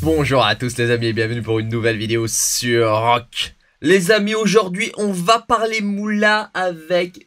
Bonjour à tous les amis et bienvenue pour une nouvelle vidéo sur Rock. Les amis, aujourd'hui on va parler moula avec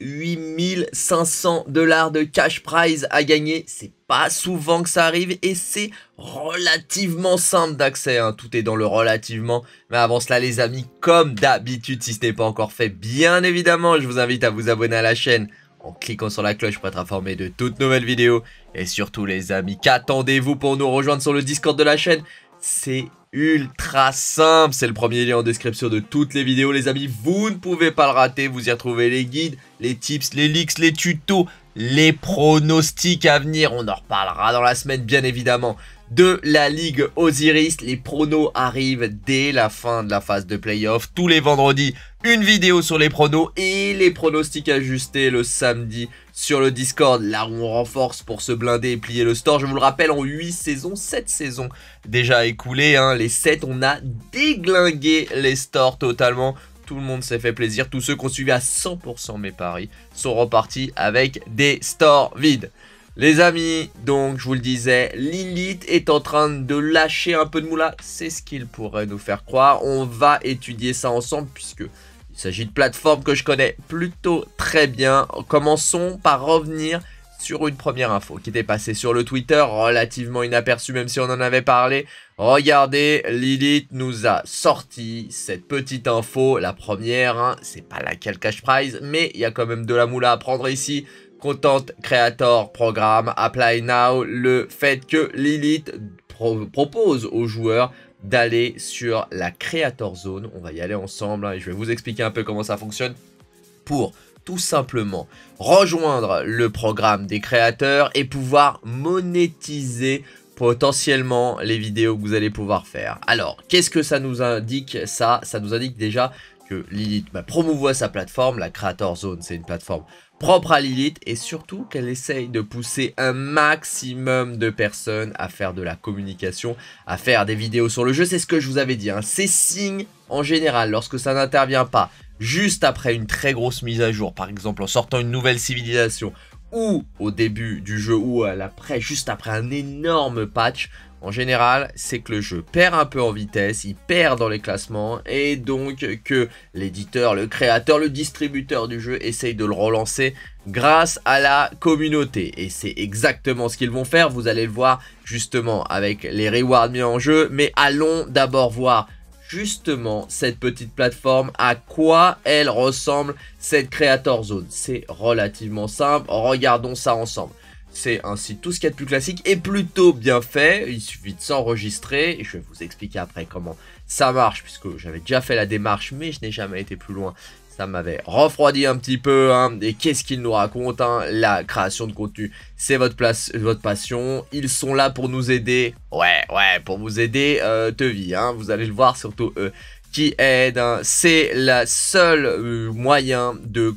8500 $ de cash prize à gagner. C'est pas souvent que ça arrive et c'est relativement simple d'accès, hein. Tout est dans le relativement. Mais avant cela les amis, comme d'habitude, si ce n'est pas encore fait, bien évidemment, je vous invite à vous abonner à la chaîne en cliquant sur la cloche pour être informé de toutes nouvelles vidéos. Et surtout les amis, qu'attendez-vous pour nous rejoindre sur le Discord de la chaîne? C'est ultra simple, c'est le premier lien en description de toutes les vidéos les amis, vous ne pouvez pas le rater, vous y retrouvez les guides, les tips, les leaks, les tutos, les pronostics à venir, on en reparlera dans la semaine bien évidemment, de la Ligue Osiris. Les pronos arrivent dès la fin de la phase de playoff, tous les vendredis, une vidéo sur les pronos et les pronostics ajustés le samedi sur le Discord, là où on renforce pour se blinder et plier le store. Je vous le rappelle, en 8 saisons, 7 saisons déjà écoulées, hein, les 7, on a déglingué les stores totalement. Tout le monde s'est fait plaisir, tous ceux qui ont suivi à 100% mes paris sont repartis avec des stores vides. Les amis, donc je vous le disais, Lilith est en train de lâcher un peu de moula, c'est ce qu'il pourrait nous faire croire. On va étudier ça ensemble puisque il s'agit de plateformes que je connais plutôt très bien. Commençons par revenir sur une première info qui était passée sur le Twitter, relativement inaperçue même si on en avait parlé. Regardez, Lilith nous a sorti cette petite info. La première, hein, c'est pas laquelle cash prize, mais il y a quand même de la moula à prendre ici. Content Creator Programme, Apply Now, le fait que Lilith propose aux joueurs d'aller sur la Creator Zone. On va y aller ensemble, hein, et je vais vous expliquer un peu comment ça fonctionne pour tout simplement rejoindre le programme des créateurs et pouvoir monétiser potentiellement les vidéos que vous allez pouvoir faire. Alors, qu'est-ce que ça nous indique ça nous indique déjà que Lilith promouvoit sa plateforme. La Creator Zone, c'est une plateforme propre à Lilith et surtout qu'elle essaye de pousser un maximum de personnes à faire de la communication, à faire des vidéos sur le jeu. C'est ce que je vous avais dit, hein. Ces signes en général, lorsque ça n'intervient pas juste après une très grosse mise à jour, par exemple en sortant une nouvelle civilisation ou au début du jeu ou juste après un énorme patch, en général, c'est que le jeu perd un peu en vitesse, il perd dans les classements et donc que l'éditeur, le créateur, le distributeur du jeu essaye de le relancer grâce à la communauté. Et c'est exactement ce qu'ils vont faire, vous allez le voir justement avec les rewards mis en jeu. Mais allons d'abord voir justement cette petite plateforme, à quoi elle ressemble cette Creator Zone. C'est relativement simple, regardons ça ensemble. C'est un site tout ce qu'il y a de plus classique et plutôt bien fait, il suffit de s'enregistrer et je vais vous expliquer après comment ça marche puisque j'avais déjà fait la démarche mais je n'ai jamais été plus loin. Ça m'avait refroidi un petit peu, hein. Et qu'est-ce qu'il nous raconte, hein? La création de contenu, c'est votre passion. Ils sont là pour nous aider. Ouais, pour vous aider, Tevi, hein. Vous allez le voir, surtout eux qui aident, hein. C'est la seule moyen de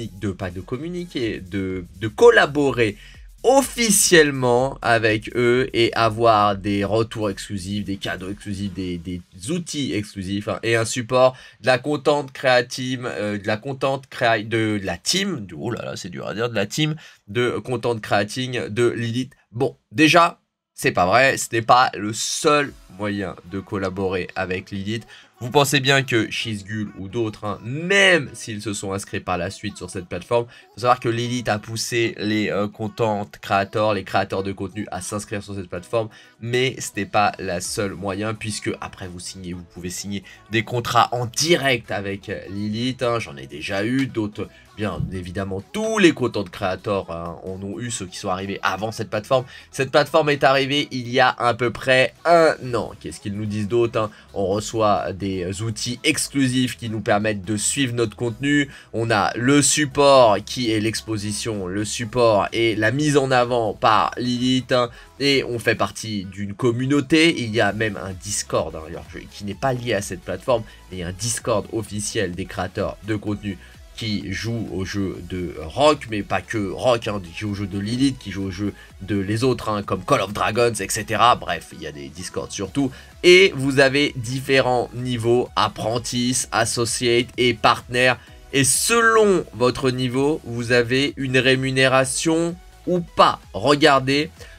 communiquer, de collaborer officiellement avec eux et avoir des retours exclusifs, des cadeaux exclusifs, des outils exclusifs, hein, et un support de la content creative, de la team, oh là là c'est dur à dire, de la team de content creating de Lilith. Bon, déjà, c'est pas vrai, ce n'est pas le seul moyen de collaborer avec Lilith. Vous pensez bien que Shizgul ou d'autres, hein, même s'ils se sont inscrits par la suite sur cette plateforme, il faut savoir que Lilith a poussé les content creators, les créateurs de contenu à s'inscrire sur cette plateforme, mais ce n'est pas la seule moyen puisque après vous pouvez signer des contrats en direct avec Lilith, hein, j'en ai déjà eu, d'autres, bien évidemment tous les content creators, hein, en ont eu, ceux qui sont arrivés avant cette plateforme. Cette plateforme est arrivée il y a à peu près un an. Qu'est-ce qu'ils nous disent d'autre, hein? On reçoit des outils exclusifs qui nous permettent de suivre notre contenu. On a le support qui est l'exposition, le support et la mise en avant par Lilith, hein, et on fait partie d'une communauté. Il y a même un Discord, hein, qui n'est pas lié à cette plateforme, mais il y a un Discord officiel des créateurs de contenu qui joue au jeu de Rock, mais pas que Rock, hein, qui joue au jeu de Lilith, qui joue au jeu de les autres, hein, comme Call of Dragons, etc. Bref, il y a des Discords surtout. Et vous avez différents niveaux, apprentice, associate et partenaire. Et selon votre niveau, vous avez une rémunération ou pas. Regardez,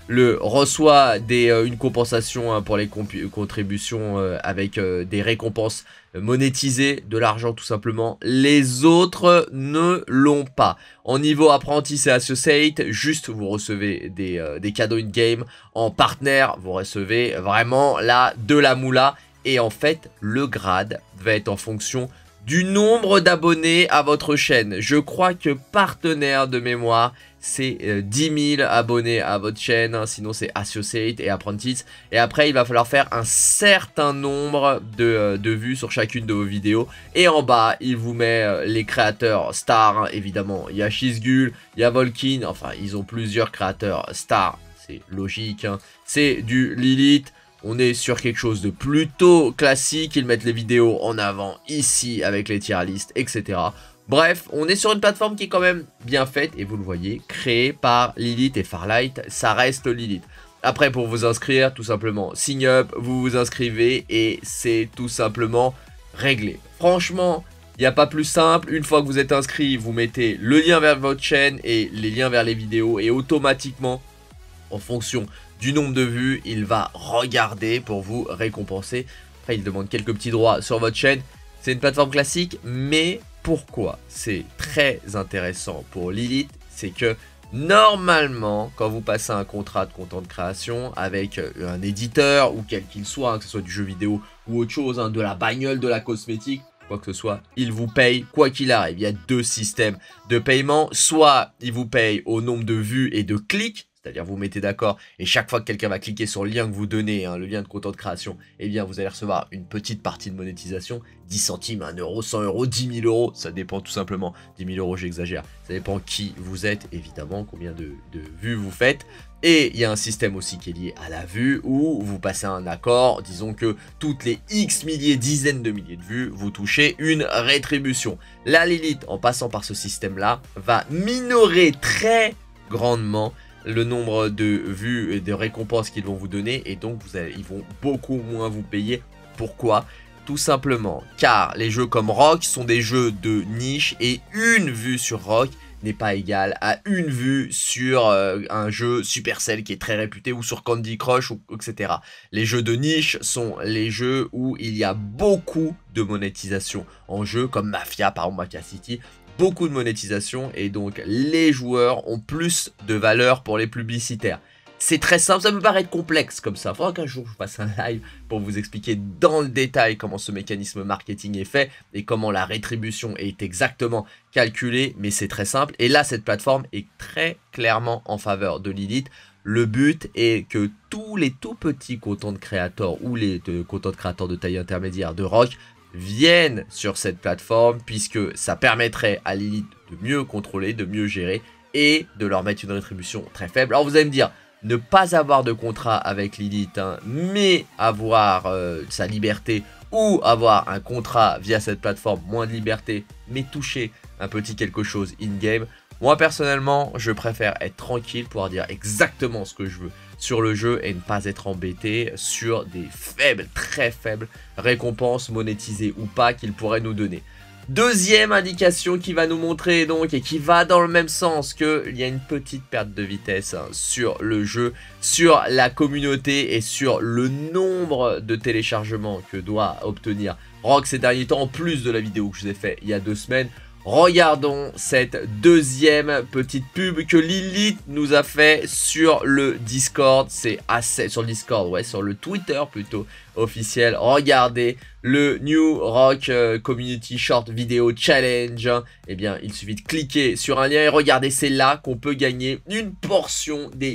reçoit une compensation hein, pour les contributions avec des récompenses monétisées, de l'argent tout simplement. Les autres ne l'ont pas. En niveau apprenti, c'est associate, juste vous recevez des cadeaux in-game. En partenaire, vous recevez vraiment là de la moula. Et en fait, le grade va être en fonction du nombre d'abonnés à votre chaîne. Je crois que partenaire de mémoire, c'est 10 000 abonnés à votre chaîne, hein, sinon c'est Associate et Apprentice. Et après, il va falloir faire un certain nombre de vues sur chacune de vos vidéos. Et en bas, il vous met les créateurs stars, hein, évidemment. Il y a Shizgul, il y a Volkin, enfin, ils ont plusieurs créateurs stars, c'est logique. Hein. C'est du Lilith. On est sur quelque chose de plutôt classique, ils mettent les vidéos en avant ici avec les tier lists, etc. Bref, on est sur une plateforme qui est quand même bien faite, et vous le voyez, créée par Lilith et Farlight, ça reste Lilith. Après, pour vous inscrire, tout simplement, sign up, vous vous inscrivez, et c'est tout simplement réglé. Franchement, il n'y a pas plus simple, une fois que vous êtes inscrit, vous mettez le lien vers votre chaîne et les liens vers les vidéos, et automatiquement, en fonction du nombre de vues, il va regarder pour vous récompenser. Après, il demande quelques petits droits sur votre chaîne. C'est une plateforme classique, mais pourquoi c'est très intéressant pour Lilith, c'est que normalement, quand vous passez un contrat de content de création avec un éditeur, ou quel qu'il soit, hein, que ce soit du jeu vidéo ou autre chose, hein, de la bagnole, de la cosmétique, quoi que ce soit, il vous paye quoi qu'il arrive. Il y a deux systèmes de paiement. Soit il vous paye au nombre de vues et de clics, c'est-à-dire vous mettez d'accord et chaque fois que quelqu'un va cliquer sur le lien que vous donnez, hein, le lien de content de création, eh bien vous allez recevoir une petite partie de monétisation, 10 centimes, 1 euro, 100 euros, 10 000 euros, ça dépend tout simplement, 10 000 euros j'exagère, ça dépend qui vous êtes évidemment, combien de vues vous faites. Et il y a un système aussi qui est lié à la vue où vous passez un accord, disons que toutes les X milliers, dizaines de milliers de vues, vous touchez une rétribution. La Lilith, en passant par ce système-là, va minorer très grandement le nombre de vues et de récompenses qu'ils vont vous donner, et donc ils vont beaucoup moins vous payer. Pourquoi ? Tout simplement car les jeux comme Rock sont des jeux de niche, et une vue sur Rock n'est pas égale à une vue sur un jeu Supercell qui est très réputé, ou sur Candy Crush, etc. Les jeux de niche sont les jeux où il y a beaucoup de monétisation en jeu, comme Mafia, par exemple, Mafia City. Beaucoup de monétisation, et donc les joueurs ont plus de valeur pour les publicitaires. C'est très simple, ça peut paraître complexe comme ça. Il faudra qu'un jour je fasse un live pour vous expliquer dans le détail comment ce mécanisme marketing est fait et comment la rétribution est exactement calculée, mais c'est très simple. Et là, cette plateforme est très clairement en faveur de Lilith. Le but est que tous les tout petits content creators ou les content creators de taille intermédiaire de Rock viennent sur cette plateforme, puisque ça permettrait à Lilith de mieux contrôler, de mieux gérer et de leur mettre une rétribution très faible. Alors vous allez me dire, ne pas avoir de contrat avec Lilith, hein, mais avoir sa liberté, ou avoir un contrat via cette plateforme, moins de liberté, mais toucher un petit quelque chose in-game. Moi personnellement, je préfère être tranquille, pouvoir dire exactement ce que je veux sur le jeu et ne pas être embêté sur des faibles, très faibles récompenses monétisées ou pas qu'il pourrait nous donner. Deuxième indication qui va nous montrer donc, et qui va dans le même sens, qu'il y a une petite perte de vitesse hein, sur le jeu, sur la communauté et sur le nombre de téléchargements que doit obtenir Rock ces derniers temps, en plus de la vidéo que je vous ai fait il y a 2 semaines. Regardons cette deuxième petite pub que Lilith nous a fait sur le Discord. C'est assez sur le Discord, ouais, sur le Twitter plutôt officiel. Regardez le New Rock Community Short Video Challenge. Eh bien, il suffit de cliquer sur un lien et regardez, c'est là qu'on peut gagner une portion des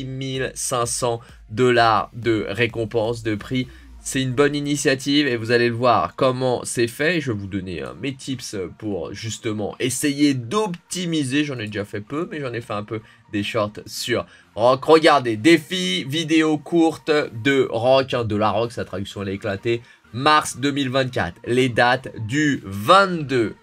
8500 $ de récompense de prix. C'est une bonne initiative et vous allez le voir comment c'est fait. Je vais vous donner mes tips pour justement essayer d'optimiser. J'en ai déjà fait peu, mais j'en ai fait un peu des shorts sur Rock. Regardez, défi vidéo courte de Rock, hein, de la Rock, sa traduction elle est éclatée. Mars 2024, les dates du 22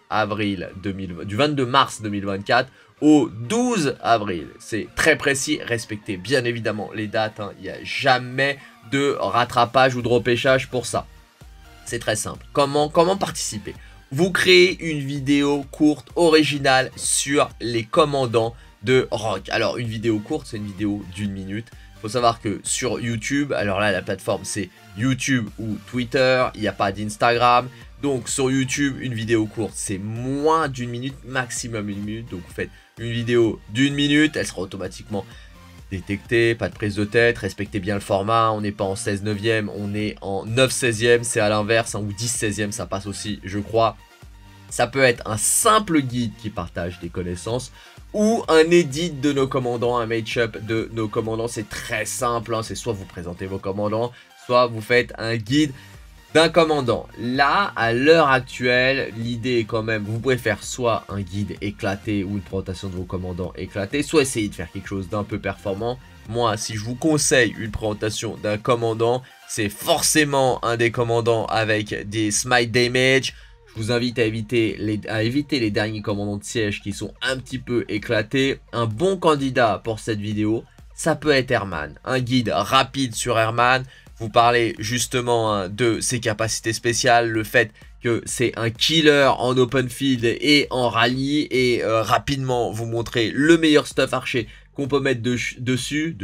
mars 2024 au 12 avril. C'est très précis, respectez bien évidemment les dates, hein. Il n'y a jamais de rattrapage ou de repêchage pour ça. C'est très simple. Comment participer? Vous créez une vidéo courte originale sur les commandants de Rock. Alors une vidéo courte, c'est une vidéo d'1 minute. Faut savoir que sur YouTube, alors là la plateforme c'est YouTube ou Twitter, il n'y a pas d'Instagram. Donc sur YouTube, une vidéo courte c'est moins d'une minute, maximum une minute. Donc vous faites une vidéo d'une minute, elle sera automatiquement détectée, pas de prise de tête, respectez bien le format, on n'est pas en 16/9e, on est en 9/16e, c'est à l'inverse, hein, ou 10/16e, ça passe aussi je crois. Ça peut être un simple guide qui partage des connaissances ou un edit de nos commandants, un match-up de nos commandants. C'est très simple, hein, c'est soit vous présentez vos commandants, soit vous faites un guide d'un commandant. Là, à l'heure actuelle, l'idée est quand même, vous pouvez faire soit un guide éclaté ou une présentation de vos commandants éclaté, soit essayer de faire quelque chose d'un peu performant. Moi, si je vous conseille une présentation d'un commandant, c'est forcément un des commandants avec des smite damage. Je vous invite à éviter les derniers commandants de siège qui sont un petit peu éclatés. Un bon candidat pour cette vidéo, ça peut être Herman. Un guide rapide sur Herman. Vous parlez justement hein, de ses capacités spéciales, le fait que c'est un killer en open field et en rallye. Et rapidement vous montrer le meilleur stuff archer qu'on peut mettre dessus.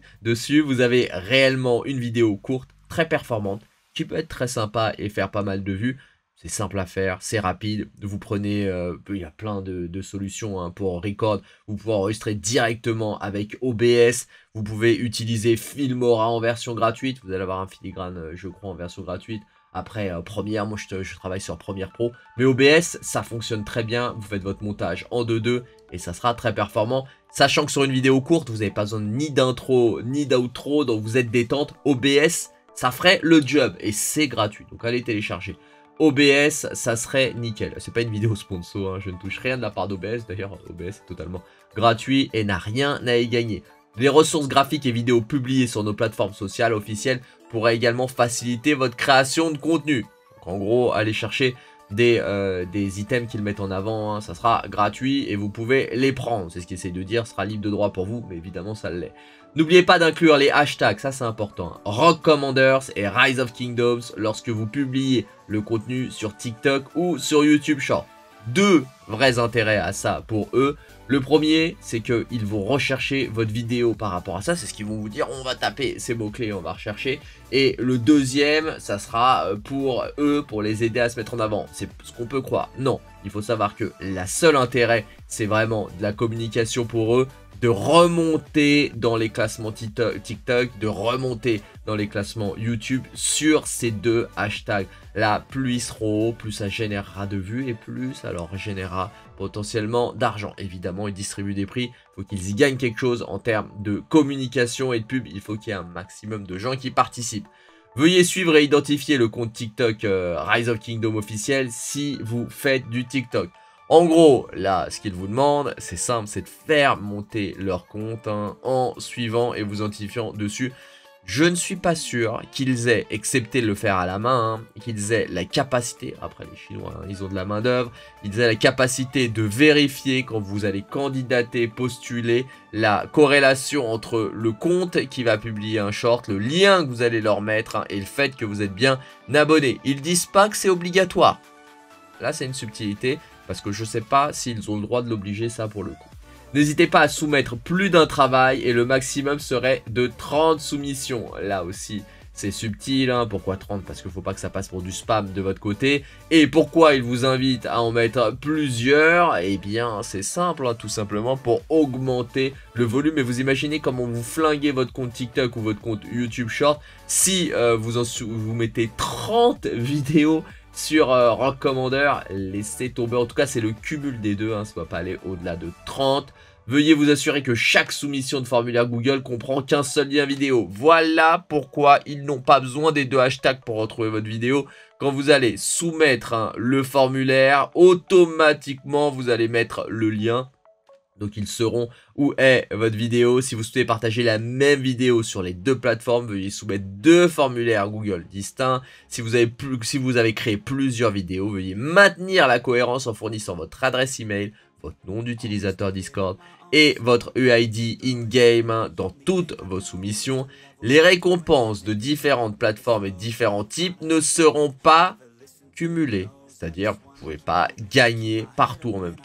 Vous avez réellement une vidéo courte, très performante, qui peut être très sympa et faire pas mal de vues. C'est simple à faire, c'est rapide, vous prenez, il y a plein de solutions hein, pour record, vous pouvez enregistrer directement avec OBS, vous pouvez utiliser Filmora en version gratuite, vous allez avoir un filigrane je crois en version gratuite, après Premiere, moi je travaille sur Premiere Pro, mais OBS ça fonctionne très bien, vous faites votre montage en 2:2 et ça sera très performant, sachant que sur une vidéo courte vous n'avez pas besoin ni d'intro ni d'outro, donc vous êtes détente, OBS ça ferait le job et c'est gratuit, donc allez télécharger. OBS, ça serait nickel. C'est pas une vidéo sponsor, hein. Je ne touche rien de la part d'OBS. D'ailleurs, OBS est totalement gratuit et n'a rien à y gagner. Les ressources graphiques et vidéos publiées sur nos plateformes sociales officielles pourraient également faciliter votre création de contenu. Donc, en gros, allez chercher des items qu'ils mettent en avant, hein. Ça sera gratuit et vous pouvez les prendre. C'est ce qu'ils essayent de dire, ce sera libre de droit pour vous, mais évidemment ça l'est. N'oubliez pas d'inclure les hashtags, ça c'est important, hein. Rock Commanders et Rise of Kingdoms lorsque vous publiez le contenu sur TikTok ou sur YouTube Short. Deux vrais intérêts à ça pour eux. Le premier, c'est qu'ils vont rechercher votre vidéo par rapport à ça. C'est ce qu'ils vont vous dire, on va taper ces mots-clés, on va rechercher. Et le deuxième, ça sera pour eux, pour les aider à se mettre en avant. C'est ce qu'on peut croire. Non, il faut savoir que la seule intérêt, c'est vraiment de la communication pour eux, de remonter dans les classements TikTok, de remonter dans les classements YouTube sur ces deux hashtags. Là, plus ils seront hauts, plus ça générera de vues et plus ça leur générera potentiellement d'argent. Évidemment, ils distribuent des prix, il faut qu'ils y gagnent quelque chose en termes de communication et de pub. Il faut qu'il y ait un maximum de gens qui participent. Veuillez suivre et identifier le compte TikTok Rise of Kingdom officiel si vous faites du TikTok. En gros, là, ce qu'ils vous demandent, c'est simple, c'est de faire monter leur compte hein, en suivant et vous identifiant dessus. Je ne suis pas sûr qu'ils aient, excepté de le faire à la main, hein, qu'ils aient la capacité, après les Chinois, hein, ils ont de la main d'œuvre, ils aient la capacité de vérifier quand vous allez candidater, postuler, la corrélation entre le compte qui va publier un short, le lien que vous allez leur mettre hein, et le fait que vous êtes bien abonné. Ils disent pas que c'est obligatoire. Là, c'est une subtilité, parce que je ne sais pas s'ils ont le droit de l'obliger, ça, pour le coup. N'hésitez pas à soumettre plus d'un travail, et le maximum serait de 30 soumissions. Là aussi, c'est subtil, hein. Pourquoi 30? Parce qu'il ne faut pas que ça passe pour du spam de votre côté. Et pourquoi ils vous invitent à en mettre plusieurs? Eh bien, c'est simple, hein, tout simplement pour augmenter le volume. Et vous imaginez comment vous flinguez votre compte TikTok ou votre compte YouTube Short si vous mettez 30 vidéos sur Rock Commander, laissez tomber. En tout cas, c'est le cumul des deux, hein, ça ne va pas aller au-delà de 30. Veuillez vous assurer que chaque soumission de formulaire Google comprend qu'un seul lien vidéo. Voilà pourquoi ils n'ont pas besoin des deux hashtags pour retrouver votre vidéo. Quand vous allez soumettre hein, le formulaire, automatiquement, vous allez mettre le lien. Donc ils sauront où est votre vidéo. Si vous souhaitez partager la même vidéo sur les deux plateformes, veuillez soumettre deux formulaires Google distincts. Si vous avez créé plusieurs vidéos, veuillez maintenir la cohérence en fournissant votre adresse email, votre nom d'utilisateur Discord et votre UID in-game dans toutes vos soumissions. Les récompenses de différentes plateformes et différents types ne seront pas cumulées. C'est-à-dire que vous ne pouvez pas gagner partout en même temps.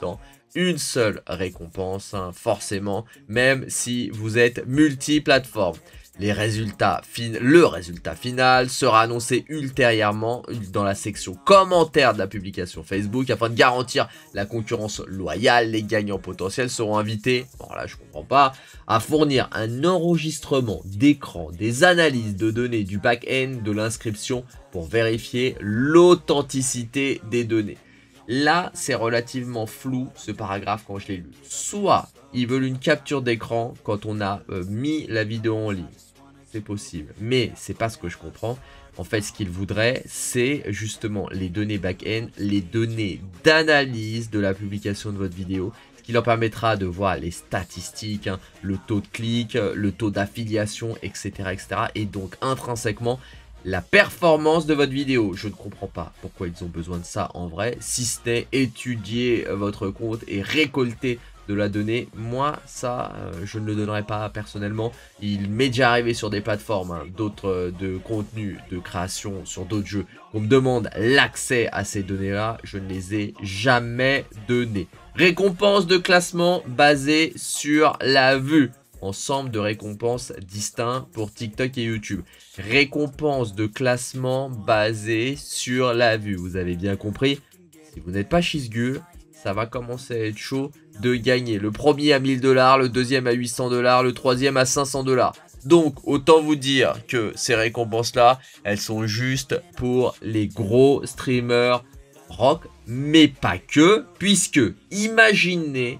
une seule récompense, hein, forcément, même si vous êtes multiplateforme. Le résultat final sera annoncé ultérieurement dans la section commentaires de la publication Facebook afin de garantir la concurrence loyale. Les gagnants potentiels seront invités, bon là je comprends pas, à fournir un enregistrement d'écran, des analyses de données du back-end de l'inscription pour vérifier l'authenticité des données. Là, c'est relativement flou ce paragraphe quand je l'ai lu. Soit ils veulent une capture d'écran quand on a mis la vidéo en ligne. C'est possible, mais c'est pas ce que je comprends. En fait, ce qu'ils voudraient, c'est justement les données back-end, les données d'analyse de la publication de votre vidéo, ce qui leur permettra de voir les statistiques, hein, le taux de clic, le taux d'affiliation, etc., etc. Et donc, intrinsèquement, la performance de votre vidéo. Je ne comprends pas pourquoi ils ont besoin de ça en vrai, si ce n'est étudier votre compte et récolter de la donnée. Moi, ça, je ne le donnerai pas personnellement. Il m'est déjà arrivé sur des plateformes, hein, d'autres de contenu de création sur d'autres jeux, qu'on me demande l'accès à ces données-là. Je ne les ai jamais données. Récompense de classement basée sur la vue. Ensemble de récompenses distincts pour TikTok et YouTube. Récompense de classement basée sur la vue. Vous avez bien compris. Si vous n'êtes pas Chizgul, ça va commencer à être chaud de gagner. Le premier à 1000 $, le deuxième à 800 $, le troisième à 500 $. Donc, autant vous dire que ces récompenses-là, elles sont juste pour les gros streamers rock, mais pas que, puisque, imaginez,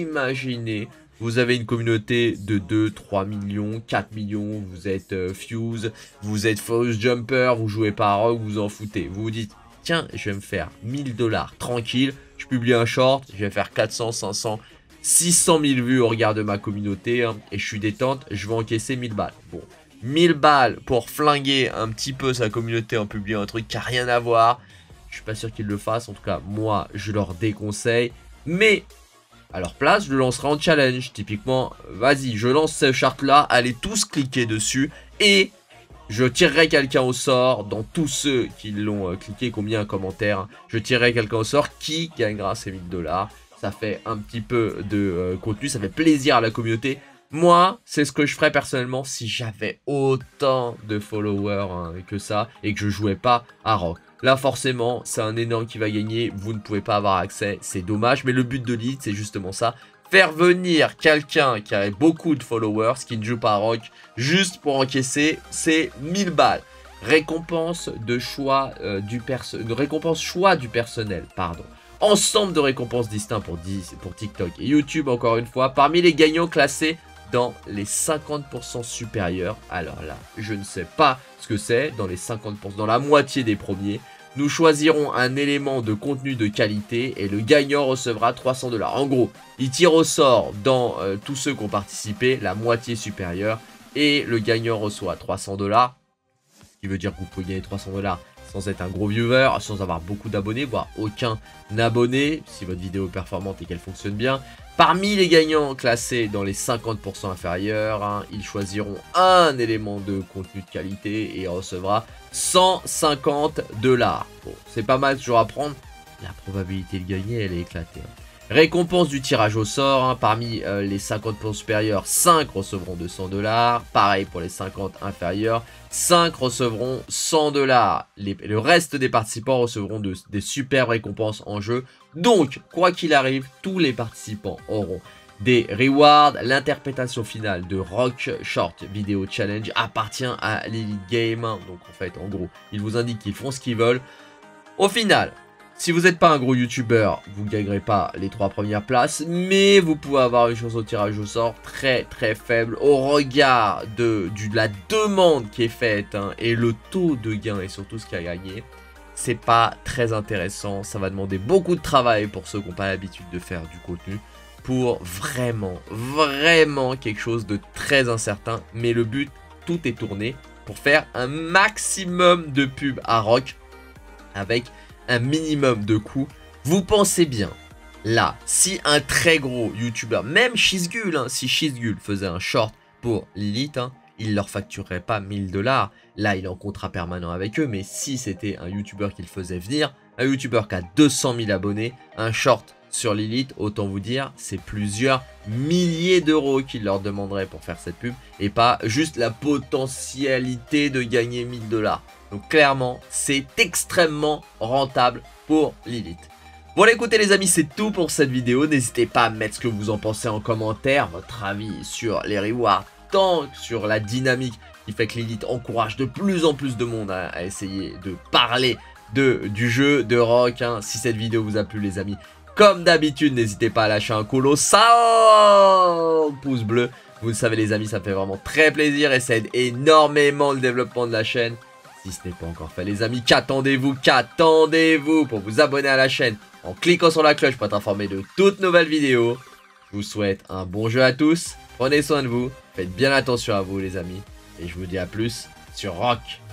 vous avez une communauté de 2, 3 millions, 4 millions, vous êtes Fuse, vous êtes Forest Jumper, vous jouez pas à rock, vous en foutez. Vous vous dites, tiens, je vais me faire 1000 $ tranquille, je publie un short, je vais faire 400, 500, 600 000 vues au regard de ma communauté, hein, et je suis détente, je vais encaisser 1000 balles. Bon, 1000 balles pour flinguer un petit peu sa communauté en publiant un truc qui n'a rien à voir. Je suis pas sûr qu'ils le fassent, en tout cas, moi, je leur déconseille. Mais, à leur place, je le lancerai en challenge. Typiquement, vas-y, je lance ce chart-là, allez tous cliquer dessus et je tirerai quelqu'un au sort dans tous ceux qui l'ont cliqué, qui ont mis un commentaire. Je tirerai quelqu'un au sort qui gagnera ces 1000 $. Ça fait un petit peu de contenu, ça fait plaisir à la communauté. Moi, c'est ce que je ferais personnellement si j'avais autant de followers hein, que ça et que je jouais pas à rock. Là, forcément, c'est un énorme qui va gagner. Vous ne pouvez pas avoir accès, c'est dommage. Mais le but de l'élite, c'est justement ça. Faire venir quelqu'un qui a beaucoup de followers, qui ne joue pas à rock, juste pour encaisser ses 1000 balles. Récompense de choix récompense choix du personnel, pardon. Ensemble de récompenses distinctes pour TikTok et YouTube, encore une fois. Parmi les gagnants classés dans les 50% supérieurs. Alors là, je ne sais pas ce que c'est. Dans les 50%, dans la moitié des premiers, nous choisirons un élément de contenu de qualité et le gagnant recevra 300 $. En gros, il tire au sort dans tous ceux qui ont participé, la moitié supérieure, et le gagnant reçoit 300 $. Ce qui veut dire que vous pouvez gagner 300 $ sans être un gros viewer, sans avoir beaucoup d'abonnés, voire aucun abonné, si votre vidéo est performante et qu'elle fonctionne bien. Parmi les gagnants classés dans les 50% inférieurs, hein, ils choisiront un élément de contenu de qualité et il recevra 150 $. Bon, c'est pas mal toujours à prendre. La probabilité de gagner, elle est éclatée. Hein. Récompense du tirage au sort, hein, parmi les 50% supérieurs, 5 recevront 200 $. Pareil pour les 50 inférieurs, 5 recevront 100 $. Le reste des participants recevront des superbes récompenses en jeu. Donc, quoi qu'il arrive, tous les participants auront des rewards. L'interprétation finale de Rock Short Video Challenge appartient à l'Elite Game. Donc, en fait, en gros, ils vous indiquent qu'ils font ce qu'ils veulent. Au final, si vous n'êtes pas un gros youtubeur, vous ne gagnerez pas les 3 premières places, mais vous pouvez avoir une chance au tirage au sort très très faible au regard de la demande qui est faite hein, et le taux de gain et surtout ce qui a gagné. C'est pas très intéressant, ça va demander beaucoup de travail pour ceux qui n'ont pas l'habitude de faire du contenu pour vraiment quelque chose de très incertain. Mais le but, tout est tourné pour faire un maximum de pubs à rock avec un minimum de coûts. Vous pensez bien, là, si un très gros youtubeur, même Chizgul, hein, si Chizgul faisait un short pour l'élite, hein, il leur facturerait pas 1000 $. Là, il est en contrat permanent avec eux, mais si c'était un youtubeur qu'il faisait venir, un youtubeur qui a 200 000 abonnés, un short sur Lilith, autant vous dire, c'est plusieurs milliers d'euros qu'il leur demanderait pour faire cette pub et pas juste la potentialité de gagner 1000 $. Donc clairement, c'est extrêmement rentable pour Lilith. Voilà, écoutez les amis, c'est tout pour cette vidéo. N'hésitez pas à mettre ce que vous en pensez en commentaire, votre avis sur les rewards, tant sur la dynamique qui fait que Lilith encourage de plus en plus de monde à essayer de parler du jeu de Rock. Si cette vidéo vous a plu les amis, comme d'habitude, n'hésitez pas à lâcher un colossal pouce bleu. Vous le savez les amis, ça me fait vraiment très plaisir et ça aide énormément le développement de la chaîne. Si ce n'est pas encore fait les amis, qu'attendez-vous pour vous abonner à la chaîne en cliquant sur la cloche pour être informé de toutes nouvelles vidéos. Je vous souhaite un bon jeu à tous, prenez soin de vous, faites bien attention à vous les amis, et je vous dis à plus sur Rock.